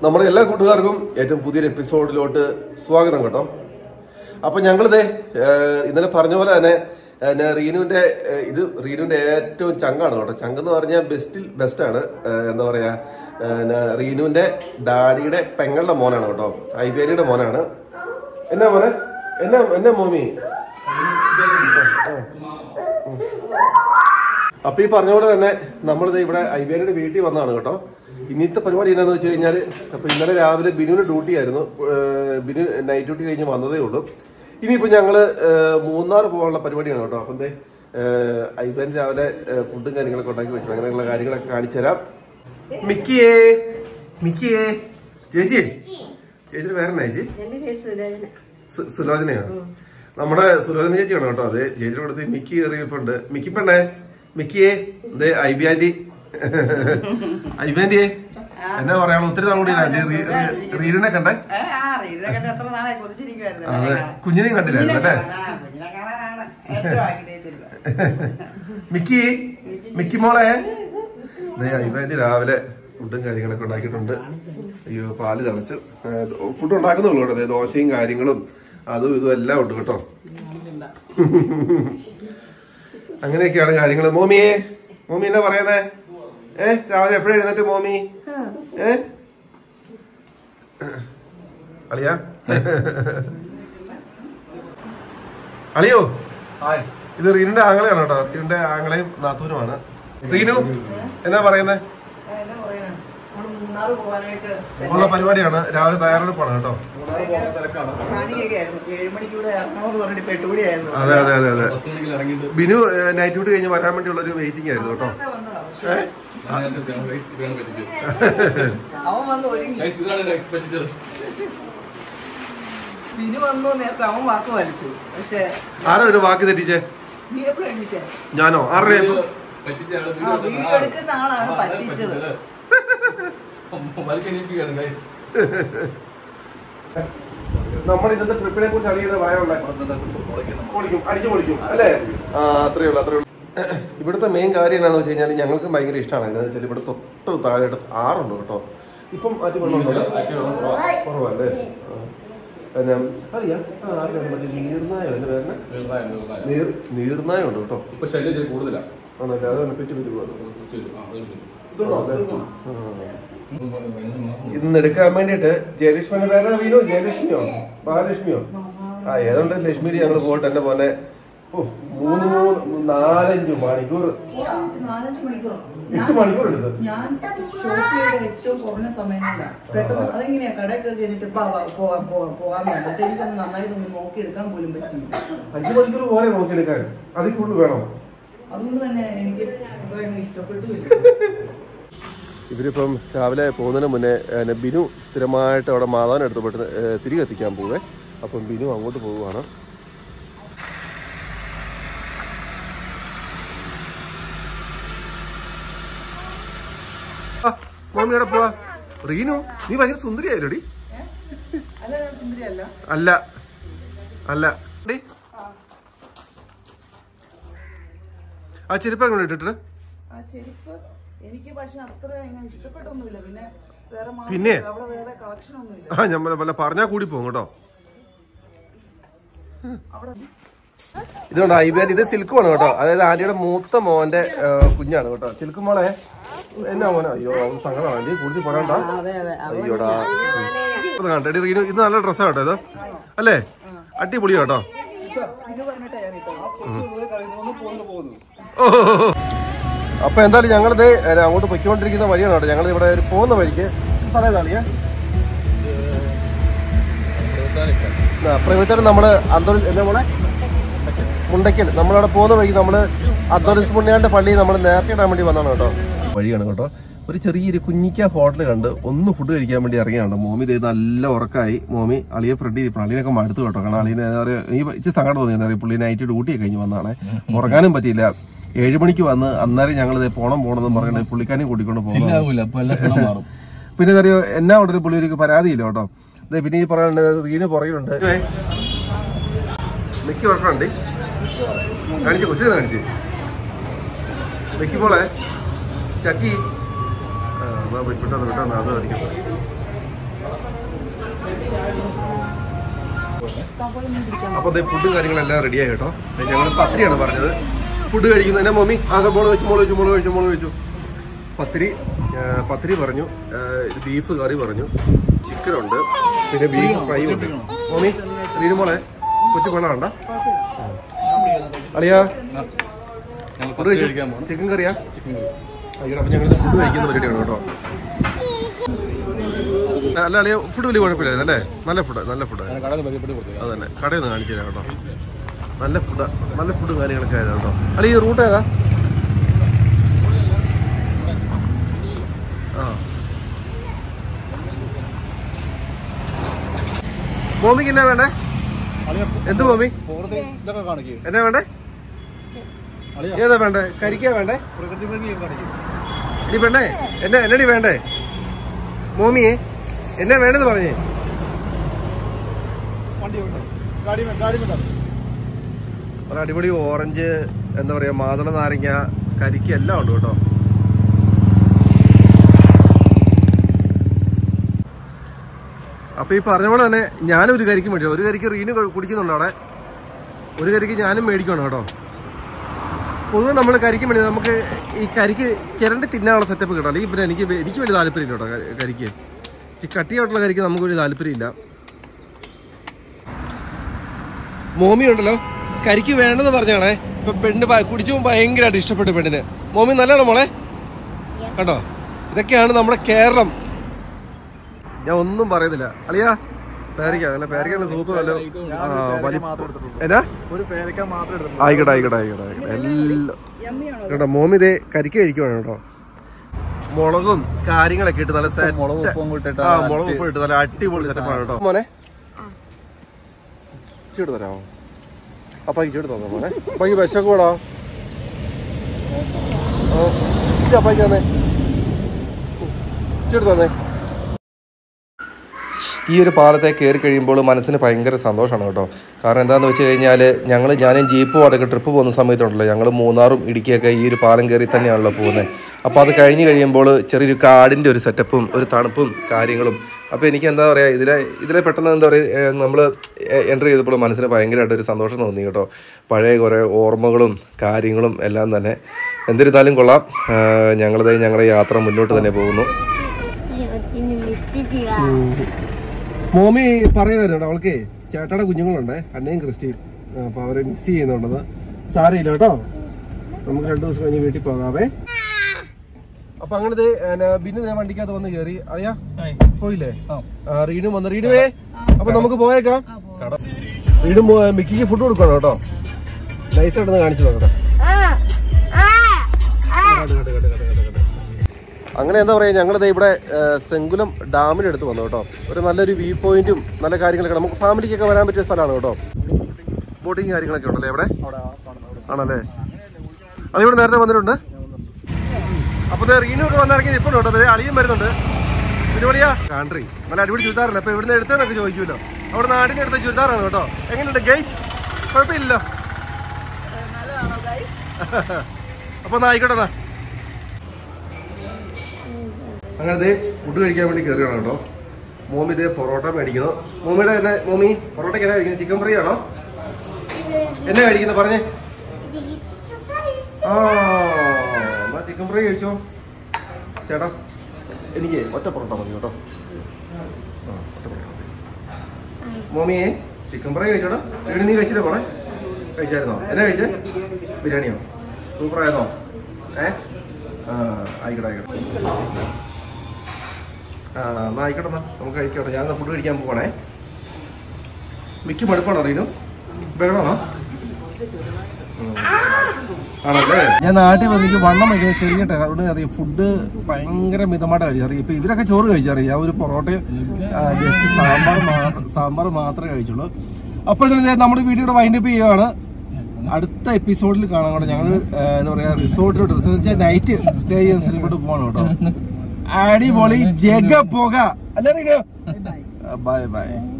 നമ്മുടെ എല്ലാ കൂട്ടുകാർക്കും ഏറ്റവും പുതിയൊരു എപ്പിസോഡിലോട്ട് സ്വാഗതം കേട്ടോ. അപ്പൊ ഞങ്ങളിതേ ഇന്നലെ പറഞ്ഞ പോലെ തന്നെ റീനുവിന്റെ ഏറ്റവും ചങ്കാണ് കേട്ടോ. ചങ്ക് എന്ന് പറഞ്ഞാൽ ബെസ്റ്റാണ്. എന്താ പറയാ, റീനുവിന്റെ ഡാഡിയുടെ പെങ്ങളുടെ മോനാണ് കേട്ടോ. ഐബേരിയുടെ മോനാണ്. എന്നാ മോനെ, എന്നാ മോമി. അപ്പൊ ഈ പറഞ്ഞ പോലെ തന്നെ നമ്മളിത് ഇവിടെ ഐബേരിയുടെ വീട്ടിൽ വന്നതാണ് കേട്ടോ. ഇന്നത്തെ പരിപാടി എന്താണെന്ന് വെച്ച് കഴിഞ്ഞാൽ, അപ്പൊ ഇന്നലെ രാവിലെ ബിനുവിന് ഡ്യൂട്ടി ആയിരുന്നു. ബിനു നൈറ്റ് ഡ്യൂട്ടി കഴിഞ്ഞ് വന്നതേ ഉള്ളൂ. ഇനിയിപ്പോൾ ഞങ്ങള് മൂന്നാർ പോകാനുള്ള പരിപാടിയാണ് കേട്ടോ. അപ്പം ഐബേൻ രാവിലെ ഫുഡും കാര്യങ്ങളൊക്കെ ഉണ്ടാക്കി വെച്ചു. അങ്ങനെയുള്ള കാര്യങ്ങളൊക്കെ കാണിച്ചു തരാം. മിക്കിയേ ചേച്ചിയുടെ പേരെന്നാ ചേച്ചി? സുലോചനയോ? നമ്മുടെ സുലോചന ചേച്ചിയാണോ കേട്ടോ. അതെ, ചേച്ചിയുടെ അടുത്ത് മിക്കി കയറിയിട്ടുണ്ട്. മിക്കി പെണ്ണേ, മിക്കിയേ, അതെ ഐബിയാൻറ്റി. ഐബിയാൻറ്റിയെ എന്നാ പറയാളൂ, ഒത്തിരി നാൾ കൂടി റീലിനെ കണ്ടേ. അതെ, കുഞ്ഞിനെയും കണ്ടില്ലായിരുന്നു അല്ലേ. മിക്കി മോളെ, ഐബാൻറ്റി രാവിലെ ഫുഡും കാര്യങ്ങളൊക്കെ ഉണ്ടാക്കിയിട്ടുണ്ട്. അയ്യോ, പാല് തിളച്ച് ഫുഡ് ഉണ്ടാക്കുന്നുള്ളൂ കേട്ടോ. അതായത് ദോശയും കാര്യങ്ങളും അതും ഇതും എല്ലാം ഉണ്ട് കേട്ടോ. അങ്ങനെയൊക്കെയാണ് കാര്യങ്ങൾ. മോമി എന്നാ പറയണേ? രാവിലെ എപ്പോഴും എഴുന്നേറ്റ് മോമി? അളിയാ, അളിയോ, ഇത് റീനുന്റെ ആങ്ങളെയാണ് കേട്ടോ. റീനുന്റെ ആങ്ങളെയും നാത്തൂനുമാണ്. റീനു എന്നാ പറയുന്നേ? ഉള്ള പരിപാടിയാണ്. രാവിലെ തയ്യാറെടുപ്പാണ് കേട്ടോ. അതെ അതെ അതെ അതെ. ബിനു നൈറ്റ് ഡ്യൂട്ടി കഴിഞ്ഞ് വരാൻ വേണ്ടിയുള്ള ഒരു വെയിറ്റിംഗ് ആയിരുന്നു കേട്ടോ. ആരോ ഒരു വാക്ക് തെറ്റിച്ചേ? ഞാനോ? ആരുടെ? നമ്മുടെ ഇന്നത്തെ ട്രിപ്പിനെ കുറിച്ച് അറിയുന്ന പറയാനുള്ള അടിച്ചു പൊളിക്കും അല്ലേ? അത്രേ ഉള്ളൂ. ഇവിടുത്തെ മെയിൻ കാര്യം എന്താണെന്ന് വെച്ച് കഴിഞ്ഞാൽ ഞങ്ങൾക്ക് ഭയങ്കര ഇഷ്ടമാണ്. എന്താണെന്ന് വെച്ചാൽ ഇവിടെ തൊട്ട് താഴെയായിട്ട് ആറുണ്ട് കേട്ടോ. ഇപ്പം ആറ്റുവെള്ളമുണ്ടോ? കുറവല്ലേ? അറിയാം. മറ്റേ നീർനായോ എന്റെ പേരിന്? നീർനായ ഉണ്ട് കേട്ടോ. ആണല്ലേ? അതാണ് പെറ്റി ഇന്ന് എടുക്കാൻ വേണ്ടിട്ട് ജയലക്ഷ്മിയുടെ പേരാ വീണു. ജയലക്ഷ്മിയോ മഹാലക്ഷ്മിയോ? ഏതുണ്ട് ലക്ഷ്മിയുടെ ഞങ്ങൾ പോയിട്ട് എന്റെ പോലെ 3-4-5 മണിക്കൂർ 8 മണിക്കൂർ എടുത്ത്. 5 മണിക്കൂർ പോരെ നോക്കിയെടുക്കാൻ? അതിൽ കൂടുതൽ വേണോ? അതുകൊണ്ട് തന്നെ എനിക്ക് ഇഷ്ടപ്പെട്ടു. ഇവരിപ്പം രാവിലെ പോകുന്നതിന് മുന്നേ ബിനു സ്ഥിരമായിട്ട് അവിടെ മാതാവിനെ എടുത്ത് പെട്ടെന്ന് തിരികെ എത്തിക്കാൻ പോവേ. അപ്പം ബിനു അങ്ങോട്ട് പോവുകയാണ്. മോമിയുടെ പോവാ. റീനു, നീ ഭയങ്കര സുന്ദരിയായില്ലോടി. അല്ല അല്ല ആ ചെരുപ്പ് അങ്ങനെ ഇട്ടിട്ട് പിന്നെ ഞാൻ വല്ല പറഞ്ഞാ കൂടി പോകും കേട്ടോ. ഇതുകൊണ്ട് ഐബാൻ, ഇത് സിൽക്ക് ആണ് കേട്ടോ. അതായത് ആന്റിയുടെ മൂത്ത മോന്റെ കുഞ്ഞാണ് കേട്ടോ. സിൽക്ക് മോളെ എന്നാ മോനെ? അയ്യോ സങ്കടമാണ് ആന്റി, കൂടുതൽ പറയണ്ട. അയ്യോടാ, കണ്ടടി റീനു, ഇത് നല്ല ഡ്രസ്സാ കേട്ടോ. ഇത് അല്ലേ? അടിപൊളി കേട്ടോ. അപ്പൊ എന്തായാലും ഞങ്ങളിത് അങ്ങോട്ട് പൊയ്ക്കൊണ്ടിരിക്കുന്ന വഴിയാണ് കേട്ടോ. ഞങ്ങൾ ഇവിടെ പോകുന്ന വഴിക്ക് സ്ഥലം ഏതാളിയാ? പ്രൈവറ്റായിട്ട് നമ്മള് എന്താ മോളെ മുണ്ടയ്ക്കൽ. നമ്മളവിടെ പോകുന്ന വഴിക്ക് നമ്മള് അന്തോണിസ് പുണ്യാന്റെ പള്ളി നമ്മൾ നേരത്തെ ഇടാൻ വേണ്ടി വന്നതാണ് കേട്ടോ. വഴിയാണ് കേട്ടോ. ഒരു ചെറിയൊരു കുഞ്ഞിക്ക ഹോട്ടൽ കണ്ട് ഒന്ന് ഫുഡ് കഴിക്കാൻ വേണ്ടി ഇറങ്ങിയാണ്. മോമി നല്ല ഉറക്കായി. മോമി അളിയെ ഫ്രണ്ട് ചെയ്തിപ്പോൾ അളിയൊക്കെ മടുത്തു കേട്ടോ. കാരണം അളിയെ എന്താ പറയുക, ഈ ഇച്ചിരി സങ്കടം തോന്നി. പുള്ളി നൈറ്റ് ഡ്യൂട്ടി കഴിഞ്ഞ് വന്നതാണ്. ഉറങ്ങാനും പറ്റിയില്ല. 7 മണിക്ക് വന്ന് അന്നേരം ഞങ്ങളിത് പോണമെന്ന് പറഞ്ഞിട്ട് പുള്ളിക്കാരെയും കൂട്ടിക്കൊണ്ട് പോകും. പിന്നെ എന്താ പറയുക, എന്നാ അവിടെ ഒരു പുള്ളിക്ക് പരാതിയില്ല കേട്ടോ. പിന്നെ ഈ പറയാനുണ്ട്, വീണ് പുറകിലുണ്ട്. മിക്ക വർഷമുണ്ട് കാണിച്ച് കൊച്ചിനെ കാണിച്ച് വെക്കുമ്പോളെ ചക്കി വിട്ടോ അത് കാണിക്കട്ടെ. അപ്പൊ അതേ ഫുഡും കാര്യങ്ങളെല്ലാം റെഡിയായി കേട്ടോ. ഞങ്ങൾ പത്തിരിയാണ് പറഞ്ഞത് ഫുഡ് കഴിക്കുന്നതിന്റെ. മമ്മി ആകെ മോള് കഴിച്ചു. പത്തിരി പറഞ്ഞു, ബീഫ് കറി പറഞ്ഞു, ചിക്കൻ ഉണ്ട്, പിന്നെ ബീഫ് ഫ്രൈ ഉണ്ട്. മമ്മി റീനു മോളെ കൊച്ചു പെണ്ണാണ്ട അളിയാ ഫുഡ് കഴിച്ചു. ചിക്കൻ കറിയാ? അപ്പൊ ഞങ്ങൾ ഫുഡ് കഴിക്കുന്ന പരിപാടിയാണ് കേട്ടോ. അല്ല അളിയ ഫുഡ് വലിയ കുഴപ്പമില്ലായിരുന്നു അല്ലേ? നല്ല ഫുഡ് അതന്നെ. കടയിൽ നിന്ന് കാണിച്ചു തരാം കേട്ടോ. നല്ല ഫുഡും കാര്യങ്ങളൊക്കെ ആയതാണ് കേട്ടോ. അല്ല ഈ റൂട്ട് ഏതാ? ആ മോമിക്ക് എന്നാ വേണ്ടേ? എന്ത് മോമി എന്നാ വേണ്ടേ? ഏതാ വേണ്ടേ? കരിക്കാ വേണ്ടേ? ഇനി പെണ്ണേ എന്നടി വേണ്ടേ? മോമിയെ എന്നാ വേണ്ടെന്ന് പറഞ്ഞേ? അടിപൊളി ഓറഞ്ച്, എന്താ പറയാ, മാതള നാരങ്ങ, കരിക്ക് എല്ലാം ഉണ്ട് കേട്ടോ. അപ്പൊ ഈ പറഞ്ഞ പോലെ തന്നെ ഞാനും ഒരു കരിക്ക് മേടിച്ചു. ഒരു കരിക്ക് റീന് കുടിക്കുന്നുണ്ട് അവിടെ, ഒരു കരിക്ക് ഞാനും മേടിക്കണം കേട്ടോ. പൊതുവെ നമ്മൾ കരിക്ക് മേടിക്കുന്നത് നമുക്ക് ഈ കരിക്ക് ചിരണ്ടി തിന്നാനുള്ള സെറ്റപ്പ് കിട്ടാം. അല്ലെങ്കിൽ പിന്നെ എനിക്ക് വലിയ താല്പര്യമില്ല കേട്ടോ കരിക്ക്. കട്ടിയായിട്ടുള്ള കരിക്ക് നമുക്ക് വലിയ താല്പര്യമില്ല. മോമി ഉണ്ടല്ലോ കരിക്ക് വേണ്ടെന്ന് പറഞ്ഞാണേ. ഇപ്പൊ പെണ്ണ് കുടിച്ചു ഭയങ്കരമായിട്ട് ഇഷ്ടപ്പെട്ടു പെണ്ണിന്. മോമി നല്ലതാണോ മോളെ? കണ്ടോ, ഇതൊക്കെയാണ് നമ്മുടെ കേരളം. ഞാൻ ഒന്നും പറയുന്നില്ല അളിയാ. പേരക്ക സൂപ്പർ. നല്ല എന്നാ ആയിക്കോട്ടെ എല്ലാം കേട്ടോ. മോമി ഇതേ കരിക്ക് കഴിക്കുവാണ് കേട്ടോ. മുളകും കാര്യങ്ങളൊക്കെ ഇട്ട് നല്ല മുളക് ഉപ്പ് ഇട്ട് നല്ല അടിപൊളി സെറ്റപ്പാണ് കേട്ടോ. മോനെ ചീട്ട് തരാമോ? അപ്പാക്ക് ചീട്ട് തന്നോ മോനെ? അപ്പാക്ക് വിശക്ക് കൂടാ. അപ്പാക്ക് തന്നെ ചീട്ട് തന്നെ. ഈ ഒരു പാലത്തെ കയറി കഴിയുമ്പോൾ മനസ്സിന് ഭയങ്കര സന്തോഷമാണ് കേട്ടോ. കാരണം എന്താണെന്ന് വെച്ച് കഴിഞ്ഞാൽ ഞാനും ജീപ്പുമായിട്ടൊക്കെ ട്രിപ്പ് പോകുന്ന സമയത്തുണ്ടല്ലോ, ഞങ്ങൾ മൂന്നാറും ഇടുക്കിയൊക്കെ ഈ ഒരു പാലം കയറി തന്നെയാണല്ലോ പോകുന്നത്. അപ്പോൾ അത് കഴിഞ്ഞ് കഴിയുമ്പോൾ ചെറിയൊരു കാടിൻ്റെ ഒരു സെറ്റപ്പും ഒരു തണുപ്പും കാര്യങ്ങളും. അപ്പോൾ എനിക്ക് എന്താ പറയുക, ഇതിലെ പെട്ടെന്ന് എന്താ പറയുക, നമ്മൾ എൻ്റർ ചെയ്തപ്പോൾ മനസ്സിന് ഭയങ്കരമായിട്ടൊരു സന്തോഷം തോന്നി കേട്ടോ. പഴയ കുറേ ഓർമ്മകളും കാര്യങ്ങളും എല്ലാം തന്നെ. എന്തിരുന്നാലും കൊള്ളാം. ഞങ്ങളുടെ യാത്ര മുന്നോട്ട് തന്നെ പോകുന്നു. മോമി പറയുമായിരുന്നു അവൾക്ക് ചേട്ടയുടെ കുഞ്ഞുങ്ങളുണ്ടേ, അന്നയും ക്രിസ്റ്റിയും. അപ്പൊ അവരെ മിസ് ചെയ്യുന്നുണ്ടെന്ന്. സാരമില്ല കേട്ടോ, നമുക്ക് 2 ദിവസം കഴിഞ്ഞ് വീട്ടിൽ പോകാവേ. അപ്പൊ അങ്ങനത്തെ പിന്നെ വണ്ടിക്കകത്ത് വന്ന് കയറി. അറിയാ പോയില്ലേ? റീനു വന്നു. റീനുവേ അപ്പൊ നമുക്ക് പോയേക്കാം. റീനു മിക്കിക്ക് ഫുഡ് കൊടുക്കണം കേട്ടോ. നൈസായിട്ടൊന്ന് കാണിച്ചു നോക്കട്ടെ. അങ്ങനെ എന്താ പറയുക, ഞങ്ങളിത് ഇവിടെ സെങ്കുലം ഡാമിനടുത്ത് വന്നു കേട്ടോ. ഒരു നല്ലൊരു വ്യൂ പോയിന്റും നല്ല കാര്യങ്ങളൊക്കെ നമുക്ക് ഫാമിലിക്കൊക്കെ വരാൻ പറ്റിയ സ്ഥലമാണ് കേട്ടോ. ബോട്ടിങ് കാര്യങ്ങളൊക്കെ ഉണ്ടല്ലേ ഇവിടെ? ആണല്ലേ? അതിവിടെ നേരത്തെ വന്നിട്ടുണ്ട്. അപ്പൊ റീനു ഒക്കെ വന്നിറങ്ങി ഇപ്പം കേട്ടോ. അളിയും വരുന്നുണ്ട്. പരിപാടിയാ കാൺട്രി നല്ല അടിപൊളി ചുരിദാറാണ്. അപ്പൊ ഇവിടുന്ന് എടുത്തതെന്നൊക്കെ ചോദിക്കുമല്ലോ. അവിടെ നാടിന്റെ അടുത്ത ചുരിദാറാണ് കേട്ടോ. എങ്ങനെയുണ്ട് ഗൈസ്? കുഴപ്പമില്ലല്ലോ. അപ്പൊ എന്നാ ആയിക്കോട്ടെ. അങ്ങനെ ഫുഡ് കഴിക്കാൻ വേണ്ടി കയറുകയാണ് കേട്ടോ. മോമി ഇതേ പൊറോട്ട മേടിക്കുന്നു. മോമിയുടെ തന്നെ മോമി പൊറോട്ടയ്ക്ക് എന്നാ കഴിക്കുന്നത്? ചിക്കൻ ഫ്രൈ ആണോ? എന്നാ കഴിക്കുന്നത് പറഞ്ഞേ? എന്നാ ചിക്കൻ ഫ്രൈ കഴിച്ചോ ചേട്ടാ. എനിക്ക് ഒറ്റ പൊറോട്ട മതി കേട്ടോ. മോമിയെ ചിക്കൻ ഫ്രൈ കഴിച്ചോടാ. വീട് നീ കഴിച്ചില്ലേ പോണേ? കഴിച്ചായിരുന്നോ? എന്നാ കഴിച്ചേ? ബിരിയാണിയോ? സൂപ്പറായിരുന്നോ? ആയിക്കോട്ടെ. എന്നാ ആയിക്കോട്ടെ. എന്നാ നമുക്ക് കഴിക്കട്ടെ. ഞാൻ ഫുഡ് കഴിക്കാൻ പോകണേ. മിക്ക മടുപ്പാണോ അറിയുന്നു? ബഹളമാണോ? ആണല്ലേ? ഞാൻ നാട്ടിൽ വന്നിട്ട് വണ്ണം വയ്ക്കുന്നത് ചെറിയട്ടെ. അവിടെ അറിയാം ഫുഡ് ഭയങ്കര മിതമായിട്ട് കഴിച്ചു. അറിയാം ഇപ്പൊ ഇവരൊക്കെ ചോറ് കഴിച്ചറിയാം. ഞാൻ ഒരു പൊറോട്ടയും ജസ്റ്റ് സാമ്പാർ മാത്രമേ കഴിച്ചുള്ളൂ. അപ്പോൾ നമ്മുടെ വീഡിയോയുടെ വൈൻഡപ്പ് ചെയ്യുകയാണ്. അടുത്ത എപ്പിസോഡിൽ കാണാൻ കൂടെ ഞങ്ങൾ എന്താ പറയാ റിസോർട്ടിലോട്ട് നൈറ്റ് സ്റ്റേ ചെയ്യുന്ന സ്ഥലത്തോട്ട് പോകണം കേട്ടോ. അടിപൊളി ജഗ പോക. അല്ലേ? Bye by.